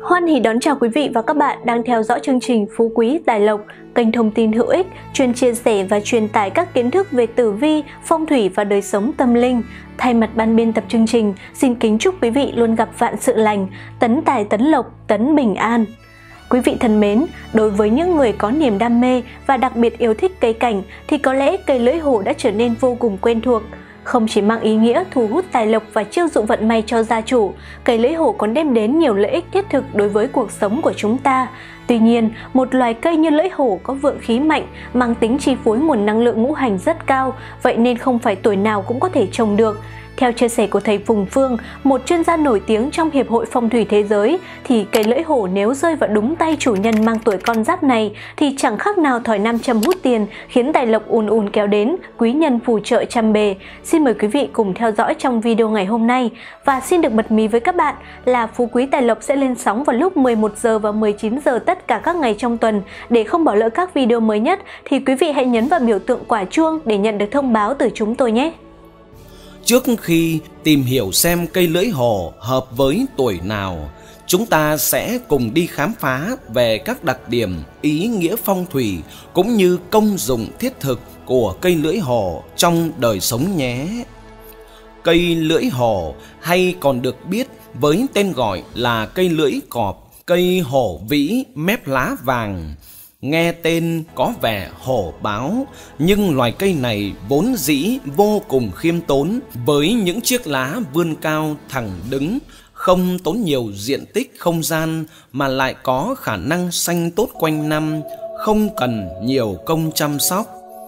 Hoan hỉ đón chào quý vị và các bạn đang theo dõi chương trình Phú Quý Tài Lộc, kênh thông tin hữu ích, chuyên chia sẻ và truyền tải các kiến thức về tử vi, phong thủy và đời sống tâm linh. Thay mặt ban biên tập chương trình, xin kính chúc quý vị luôn gặp vạn sự lành, tấn tài tấn lộc, tấn bình an. Quý vị thân mến, đối với những người có niềm đam mê và đặc biệt yêu thích cây cảnh thì có lẽ cây lưỡi hổ đã trở nên vô cùng quen thuộc. Không chỉ mang ý nghĩa thu hút tài lộc và chiêu dụ vận may cho gia chủ, cây lưỡi hổ còn đem đến nhiều lợi ích thiết thực đối với cuộc sống của chúng ta. Tuy nhiên, một loài cây như lưỡi hổ có vượng khí mạnh, mang tính chi phối nguồn năng lượng ngũ hành rất cao, vậy nên không phải tuổi nào cũng có thể trồng được. Theo chia sẻ của thầy Phùng Phương, một chuyên gia nổi tiếng trong Hiệp hội Phong thủy Thế giới, thì cây lưỡi hổ nếu rơi vào đúng tay chủ nhân mang tuổi con giáp này thì chẳng khác nào thỏi nam châm hút tiền, khiến tài lộc ùn ùn kéo đến, quý nhân phù trợ trăm bề. Xin mời quý vị cùng theo dõi trong video ngày hôm nay. Và xin được bật mí với các bạn là Phú Quý Tài Lộc sẽ lên sóng vào lúc 11 giờ và 19 giờ tất cả các ngày trong tuần. Để không bỏ lỡ các video mới nhất thì quý vị hãy nhấn vào biểu tượng quả chuông để nhận được thông báo từ chúng tôi nhé. Trước khi tìm hiểu xem cây lưỡi hổ hợp với tuổi nào, chúng ta sẽ cùng đi khám phá về các đặc điểm, ý nghĩa phong thủy cũng như công dụng thiết thực của cây lưỡi hổ trong đời sống nhé. Cây lưỡi hổ hay còn được biết với tên gọi là cây lưỡi cọp, cây hổ vĩ mép lá vàng. Nghe tên có vẻ hổ báo, nhưng loài cây này vốn dĩ vô cùng khiêm tốn, với những chiếc lá vươn cao thẳng đứng, không tốn nhiều diện tích không gian mà lại có khả năng xanh tốt quanh năm, không cần nhiều công chăm sóc.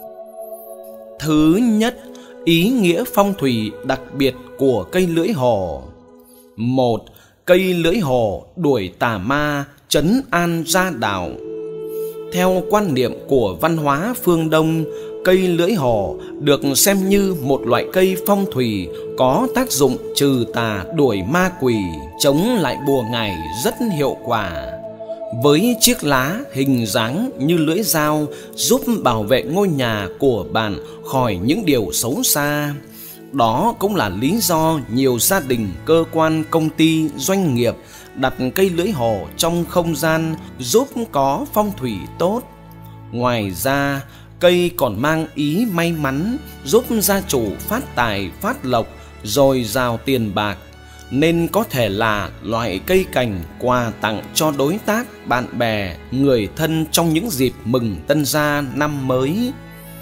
Thứ nhất, ý nghĩa phong thủy đặc biệt của cây lưỡi hổ. 1. Cây lưỡi hổ đuổi tà ma, trấn an gia đạo. Theo quan niệm của văn hóa phương Đông, cây lưỡi hổ được xem như một loại cây phong thủy có tác dụng trừ tà đuổi ma quỷ, chống lại bùa ngải rất hiệu quả. Với chiếc lá hình dáng như lưỡi dao giúp bảo vệ ngôi nhà của bạn khỏi những điều xấu xa. Đó cũng là lý do nhiều gia đình, cơ quan, công ty, doanh nghiệp đặt cây lưỡi hổ trong không gian giúp có phong thủy tốt. Ngoài ra, cây còn mang ý may mắn, giúp gia chủ phát tài, phát lộc, dồi dào tiền bạc, nên có thể là loại cây cảnh quà tặng cho đối tác, bạn bè, người thân trong những dịp mừng tân gia năm mới.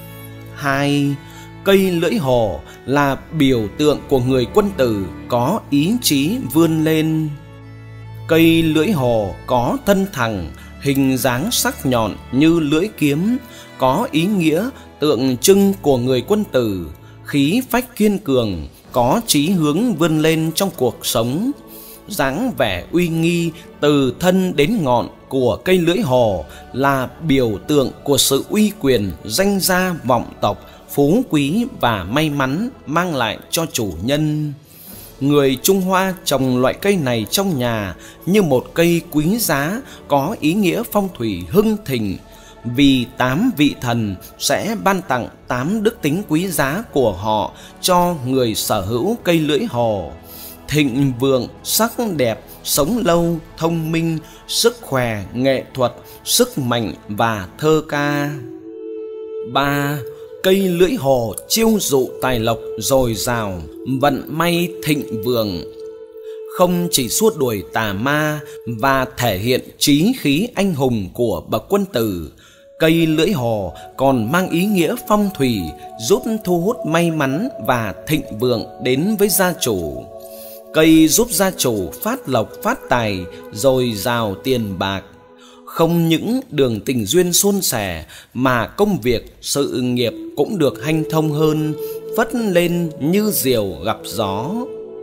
2. Cây lưỡi hổ là biểu tượng của người quân tử có ý chí vươn lên. Cây lưỡi hổ có thân thẳng, hình dáng sắc nhọn như lưỡi kiếm, có ý nghĩa tượng trưng của người quân tử, khí phách kiên cường, có chí hướng vươn lên trong cuộc sống. Dáng vẻ uy nghi từ thân đến ngọn của cây lưỡi hổ là biểu tượng của sự uy quyền, danh gia vọng tộc, phú quý và may mắn mang lại cho chủ nhân. Người Trung Hoa trồng loại cây này trong nhà như một cây quý giá, có ý nghĩa phong thủy hưng thịnh, vì 8 vị thần sẽ ban tặng 8 đức tính quý giá của họ cho người sở hữu cây lưỡi hổ: thịnh vượng, sắc đẹp, sống lâu, thông minh, sức khỏe, nghệ thuật, sức mạnh và thơ ca. 3. Cây lưỡi hổ chiêu dụ tài lộc dồi dào, vận may thịnh vượng. Không chỉ xua đuổi tà ma và thể hiện chí khí anh hùng của bậc quân tử, cây lưỡi hổ còn mang ý nghĩa phong thủy, giúp thu hút may mắn và thịnh vượng đến với gia chủ. Cây giúp gia chủ phát lộc phát tài, dồi dào tiền bạc. Không những đường tình duyên suôn sẻ mà công việc, sự nghiệp cũng được hanh thông hơn, phất lên như diều gặp gió.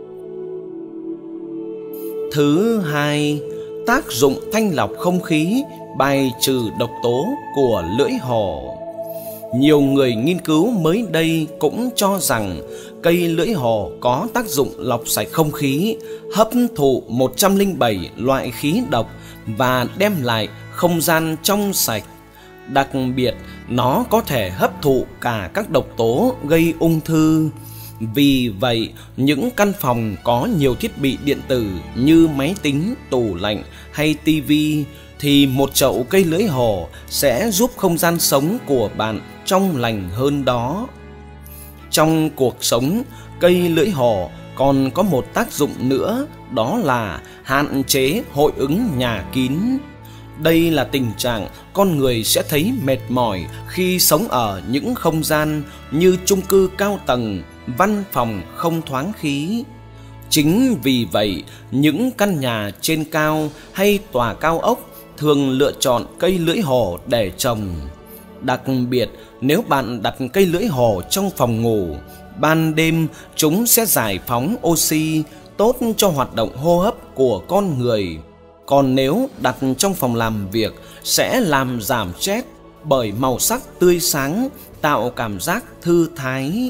Thứ hai, tác dụng thanh lọc không khí, bài trừ độc tố của lưỡi hổ. Nhiều người nghiên cứu mới đây cũng cho rằng cây lưỡi hổ có tác dụng lọc sạch không khí, hấp thụ 107 loại khí độc và đem lại không gian trong sạch. Đặc biệt, nó có thể hấp thụ cả các độc tố gây ung thư. Vì vậy, những căn phòng có nhiều thiết bị điện tử như máy tính, tủ lạnh hay tivi thì một chậu cây lưỡi hổ sẽ giúp không gian sống của bạn trong lành hơn đó. Trong cuộc sống, cây lưỡi hổ còn có một tác dụng nữa, đó là hạn chế hội ứng nhà kín. Đây là tình trạng con người sẽ thấy mệt mỏi khi sống ở những không gian như chung cư cao tầng, văn phòng không thoáng khí. Chính vì vậy, những căn nhà trên cao hay tòa cao ốc thường lựa chọn cây lưỡi hổ để trồng. Đặc biệt, nếu bạn đặt cây lưỡi hổ trong phòng ngủ, ban đêm chúng sẽ giải phóng oxy tốt cho hoạt động hô hấp của con người. Còn nếu đặt trong phòng làm việc sẽ làm giảm stress bởi màu sắc tươi sáng, tạo cảm giác thư thái.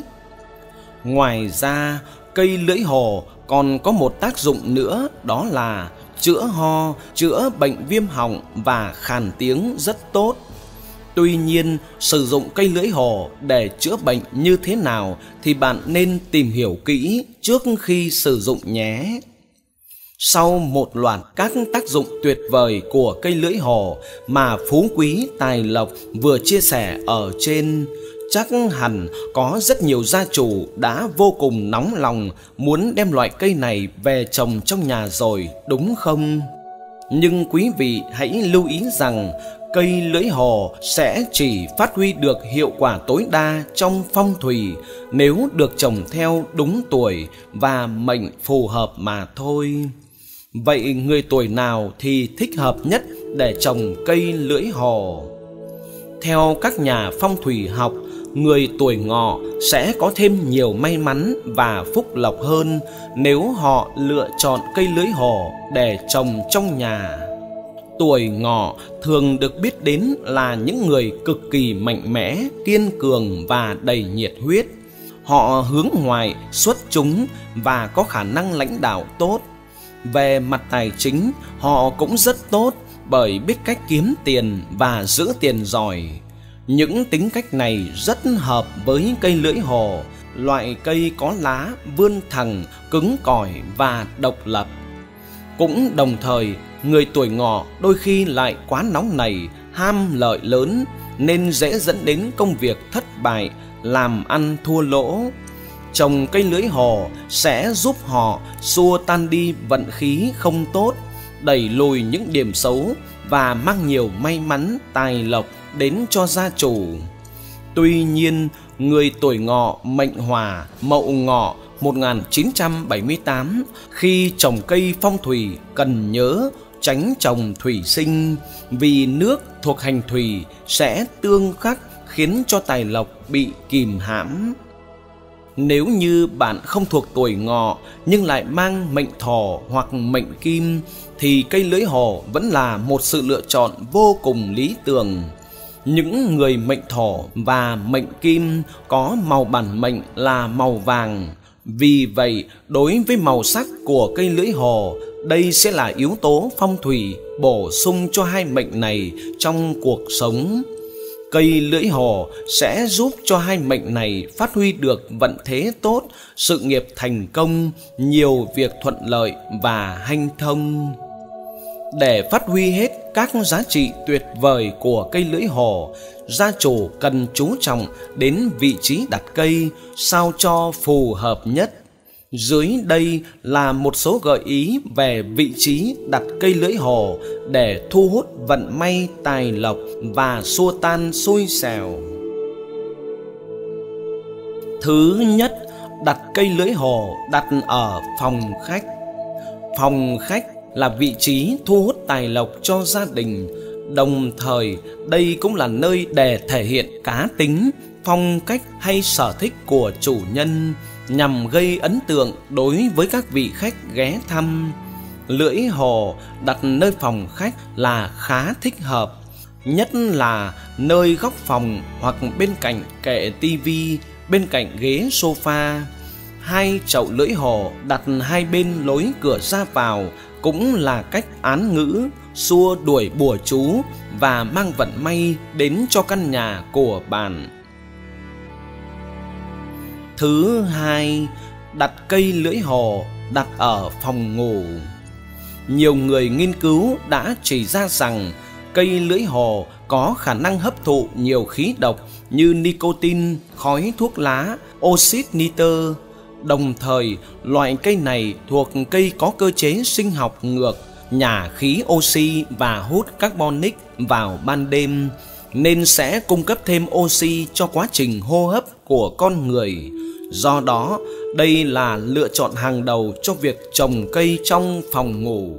Ngoài ra, cây lưỡi hổ còn có một tác dụng nữa, đó là chữa ho, chữa bệnh viêm họng và khàn tiếng rất tốt. Tuy nhiên, sử dụng cây lưỡi hổ để chữa bệnh như thế nào thì bạn nên tìm hiểu kỹ trước khi sử dụng nhé. Sau một loạt các tác dụng tuyệt vời của cây lưỡi hổ mà Phú Quý Tài Lộc vừa chia sẻ ở trên, chắc hẳn có rất nhiều gia chủ đã vô cùng nóng lòng muốn đem loại cây này về trồng trong nhà rồi, đúng không? Nhưng quý vị hãy lưu ý rằng cây lưỡi hổ sẽ chỉ phát huy được hiệu quả tối đa trong phong thủy nếu được trồng theo đúng tuổi và mệnh phù hợp mà thôi. Vậy người tuổi nào thì thích hợp nhất để trồng cây lưỡi hổ? Theo các nhà phong thủy học, người tuổi Ngọ sẽ có thêm nhiều may mắn và phúc lộc hơn nếu họ lựa chọn cây lưỡi hổ để trồng trong nhà. Tuổi Ngọ thường được biết đến là những người cực kỳ mạnh mẽ, kiên cường và đầy nhiệt huyết. Họ hướng ngoại, xuất chúng và có khả năng lãnh đạo tốt. Về mặt tài chính, họ cũng rất tốt bởi biết cách kiếm tiền và giữ tiền giỏi. Những tính cách này rất hợp với cây lưỡi hổ, loại cây có lá vươn thẳng, cứng cỏi và độc lập. Cũng đồng thời, người tuổi Ngọ đôi khi lại quá nóng nảy, ham lợi lớn nên dễ dẫn đến công việc thất bại, làm ăn thua lỗ. Trồng cây lưỡi hổ sẽ giúp họ xua tan đi vận khí không tốt, đẩy lùi những điểm xấu và mang nhiều may mắn, tài lộc đến cho gia chủ. Tuy nhiên, người tuổi Ngọ mệnh Hỏa Mậu Ngọ 1978 khi trồng cây phong thủy cần nhớ tránh trồng thủy sinh, vì nước thuộc hành thủy sẽ tương khắc khiến cho tài lộc bị kìm hãm. Nếu như bạn không thuộc tuổi Ngọ nhưng lại mang mệnh Thổ hoặc mệnh Kim thì cây lưỡi hổ vẫn là một sự lựa chọn vô cùng lý tưởng. Những người mệnh Thổ và mệnh Kim có màu bản mệnh là màu vàng. Vì vậy, đối với màu sắc của cây lưỡi hổ, đây sẽ là yếu tố phong thủy bổ sung cho hai mệnh này trong cuộc sống. Cây lưỡi hổ sẽ giúp cho hai mệnh này phát huy được vận thế tốt, sự nghiệp thành công, nhiều việc thuận lợi và hanh thông. Để phát huy hết các giá trị tuyệt vời của cây lưỡi hổ, gia chủ cần chú trọng đến vị trí đặt cây sao cho phù hợp nhất. Dưới đây là một số gợi ý về vị trí đặt cây lưỡi hổ để thu hút vận may, tài lộc và xua tan xui xẻo. Thứ nhất, đặt cây lưỡi hổ đặt ở phòng khách. Phòng khách là vị trí thu hút tài lộc cho gia đình. Đồng thời, đây cũng là nơi để thể hiện cá tính, phong cách hay sở thích của chủ nhân, nhằm gây ấn tượng đối với các vị khách ghé thăm. Lưỡi hổ đặt nơi phòng khách là khá thích hợp, nhất là nơi góc phòng hoặc bên cạnh kệ tivi, bên cạnh ghế sofa. Hai chậu lưỡi hổ đặt hai bên lối cửa ra vào cũng là cách án ngữ, xua đuổi bùa chú và mang vận may đến cho căn nhà của bạn. Thứ hai, đặt cây lưỡi hổ đặt ở phòng ngủ. Nhiều người nghiên cứu đã chỉ ra rằng cây lưỡi hổ có khả năng hấp thụ nhiều khí độc như nicotine, khói thuốc lá, oxit nitơ. Đồng thời, loại cây này thuộc cây có cơ chế sinh học ngược, nhả khí oxy và hút carbonic vào ban đêm, nên sẽ cung cấp thêm oxy cho quá trình hô hấp của con người. Do đó, đây là lựa chọn hàng đầu cho việc trồng cây trong phòng ngủ.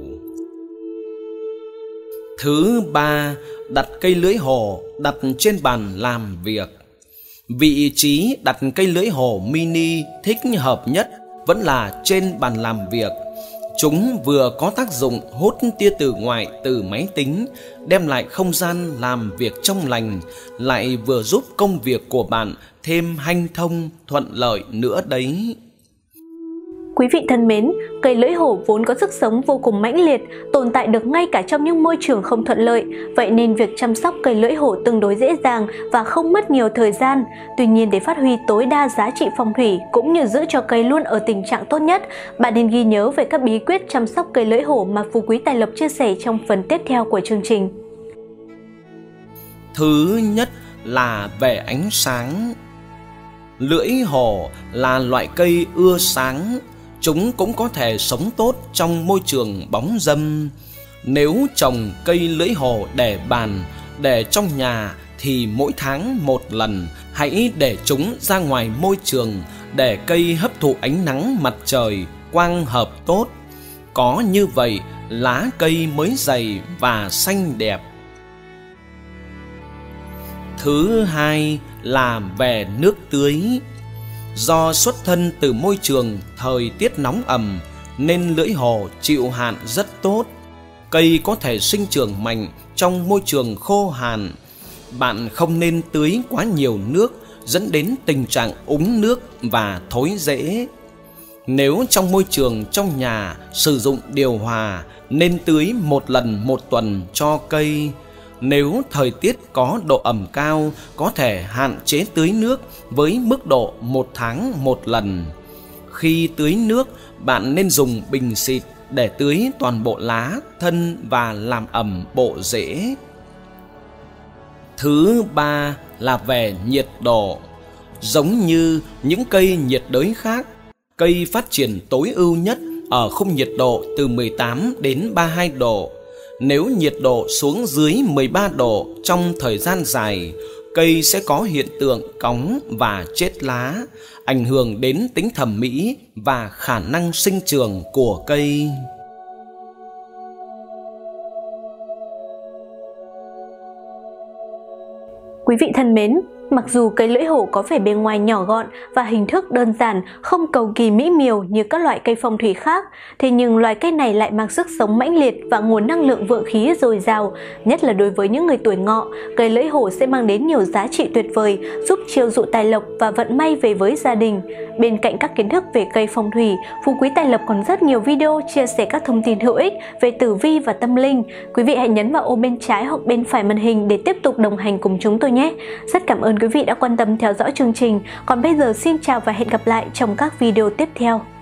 Thứ ba, đặt cây lưỡi hổ đặt trên bàn làm việc. Vị trí đặt cây lưỡi hổ mini thích hợp nhất vẫn là trên bàn làm việc. Chúng vừa có tác dụng hút tia tử ngoại từ máy tính, đem lại không gian làm việc trong lành, lại vừa giúp công việc của bạn thêm hanh thông, thuận lợi nữa đấy. Quý vị thân mến, cây lưỡi hổ vốn có sức sống vô cùng mãnh liệt, tồn tại được ngay cả trong những môi trường không thuận lợi, vậy nên việc chăm sóc cây lưỡi hổ tương đối dễ dàng và không mất nhiều thời gian. Tuy nhiên, để phát huy tối đa giá trị phong thủy cũng như giữ cho cây luôn ở tình trạng tốt nhất, bạn nên ghi nhớ về các bí quyết chăm sóc cây lưỡi hổ mà Phú Quý Tài Lộc chia sẻ trong phần tiếp theo của chương trình. Thứ nhất là về ánh sáng. Lưỡi hổ là loại cây ưa sáng. Chúng cũng có thể sống tốt trong môi trường bóng râm. Nếu trồng cây lưỡi hổ để bàn, để trong nhà thì mỗi tháng một lần hãy để chúng ra ngoài môi trường để cây hấp thụ ánh nắng mặt trời, quang hợp tốt. Có như vậy, lá cây mới dày và xanh đẹp. Thứ hai là về nước tưới. Do xuất thân từ môi trường thời tiết nóng ẩm nên lưỡi hổ chịu hạn rất tốt. Cây có thể sinh trưởng mạnh trong môi trường khô hạn. Bạn không nên tưới quá nhiều nước dẫn đến tình trạng úng nước và thối rễ. Nếu trong môi trường trong nhà sử dụng điều hòa nên tưới một lần một tuần cho cây. Nếu thời tiết có độ ẩm cao, có thể hạn chế tưới nước với mức độ 1 tháng một lần. Khi tưới nước, bạn nên dùng bình xịt để tưới toàn bộ lá, thân và làm ẩm bộ rễ. Thứ ba là về nhiệt độ. Giống như những cây nhiệt đới khác, cây phát triển tối ưu nhất ở khung nhiệt độ từ 18 đến 32 độ. Nếu nhiệt độ xuống dưới 13 độ trong thời gian dài, cây sẽ có hiện tượng cóng và chết lá, ảnh hưởng đến tính thẩm mỹ và khả năng sinh trưởng của cây. Quý vị thân mến, mặc dù cây lưỡi hổ có vẻ bề ngoài nhỏ gọn và hình thức đơn giản, không cầu kỳ mỹ miều như các loại cây phong thủy khác, thế nhưng loài cây này lại mang sức sống mãnh liệt và nguồn năng lượng vượng khí dồi dào. Nhất là đối với những người tuổi Ngọ, cây lưỡi hổ sẽ mang đến nhiều giá trị tuyệt vời, giúp chiêu dụ tài lộc và vận may về với gia đình. Bên cạnh các kiến thức về cây phong thủy, Phú Quý Tài Lộc còn rất nhiều video chia sẻ các thông tin hữu ích về tử vi và tâm linh. Quý vị hãy nhấn vào ô bên trái hoặc bên phải màn hình để tiếp tục đồng hành cùng chúng tôi nhé. Rất cảm ơn quý vị đã quan tâm theo dõi chương trình. Còn bây giờ xin chào và hẹn gặp lại trong các video tiếp theo.